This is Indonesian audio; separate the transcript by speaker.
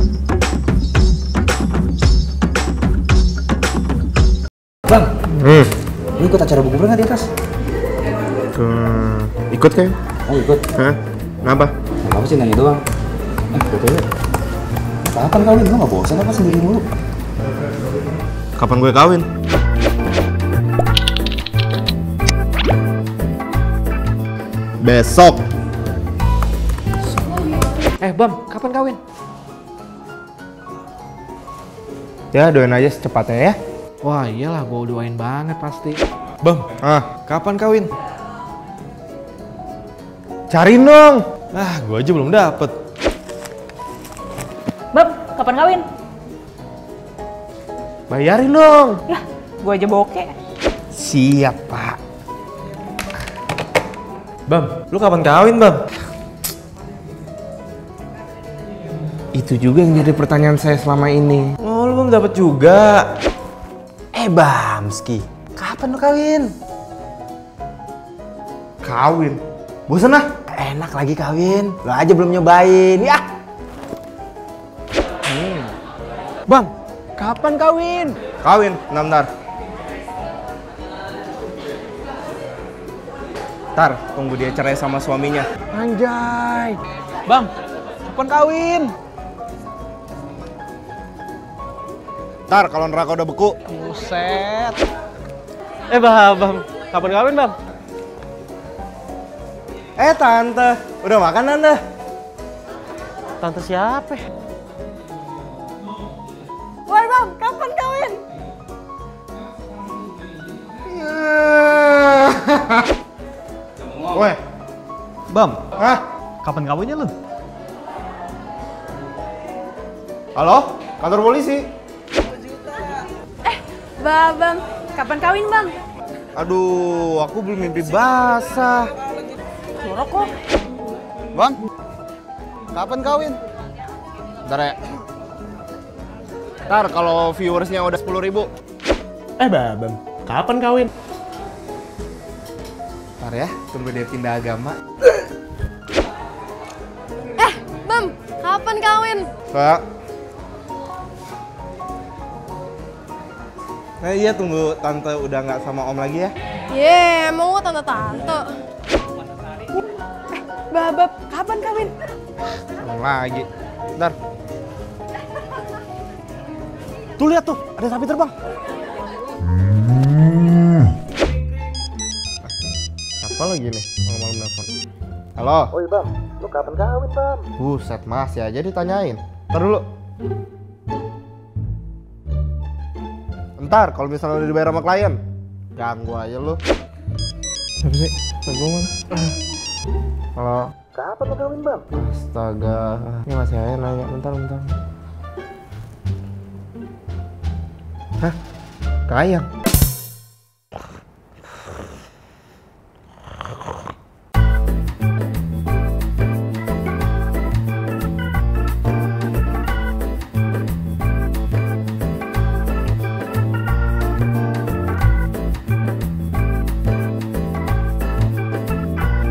Speaker 1: Bang, lu ikut acara buku nggak di atas?
Speaker 2: Ikut kayak?
Speaker 1: Oh ikut.
Speaker 2: Hah? Kenapa?
Speaker 1: Nggak apa sih nanya doang. Betul. Kapan kawin? Lu nggak bosan apa sendiri mulu?
Speaker 2: Kapan gue kawin? Besok.
Speaker 3: Bam, kapan kawin?
Speaker 2: Ya doain aja secepatnya ya.
Speaker 3: Wah iyalah, gue doain banget pasti.
Speaker 4: Bang, kapan kawin?
Speaker 2: Cariin dong.
Speaker 4: Gue aja belum dapet.
Speaker 5: Bang, kapan kawin?
Speaker 2: Bayarin dong.
Speaker 5: Yah, gue aja bokeh.
Speaker 2: Siap, Pak.
Speaker 4: Bang, lu kapan kawin, Bang?
Speaker 2: Itu juga yang jadi pertanyaan saya selama ini.
Speaker 4: Oh, lu belum dapet juga. Bamski, kapan lu kawin?
Speaker 2: Kawin? Bosan ah?
Speaker 4: Enak lagi kawin, lu aja belum nyobain, ya.
Speaker 3: Bang, kapan kawin?
Speaker 2: Kawin, bentar. Ntar, tunggu dia cerai sama suaminya.
Speaker 3: Anjay. Bang, kapan kawin?
Speaker 2: Ntar, kalau neraka udah beku.
Speaker 3: Buset. Bang, kapan kawin, Bang?
Speaker 2: Tante, udah makan Tante?
Speaker 3: Tante siapa?
Speaker 5: Woi bang, kapan kawin?
Speaker 2: Woi,
Speaker 3: Bam,
Speaker 2: hah?
Speaker 3: kapan kawinnya lu?
Speaker 2: Halo? Kantor polisi?
Speaker 5: Bang, kapan kawin bang?
Speaker 2: Aduh, aku belum mimpi basah.
Speaker 5: Jorok kok.
Speaker 1: Bang, kapan kawin?
Speaker 2: Ntar ya. Ntar kalau viewersnya udah 10.000.
Speaker 3: Bam, kapan kawin?
Speaker 2: Ntar ya, tunggu dia pindah agama.
Speaker 6: Bam, kapan kawin?
Speaker 2: Kak. Nah iya, tunggu tante udah nggak sama om lagi ya.
Speaker 6: Emang gua tante-tante.
Speaker 5: Babab, kapan kawin?
Speaker 2: Om lagi. Ntar.
Speaker 3: Tuh lihat tuh, ada sapi terbang.
Speaker 2: Apa lagi nih malam-malam nelfon? Halo.
Speaker 1: Oh iya bang, lu kapan kawin bang?
Speaker 2: Buset, masih aja ditanyain. Ntar dulu. Ntar, kalau misalnya udah dibayar sama klien, ganggu aja lu. Siapa sih? Telepon mana? Halo.
Speaker 1: Kapan lu kawin bang?
Speaker 2: Astaga, ini masih aja nanya. Bentar. Hah? Kayang?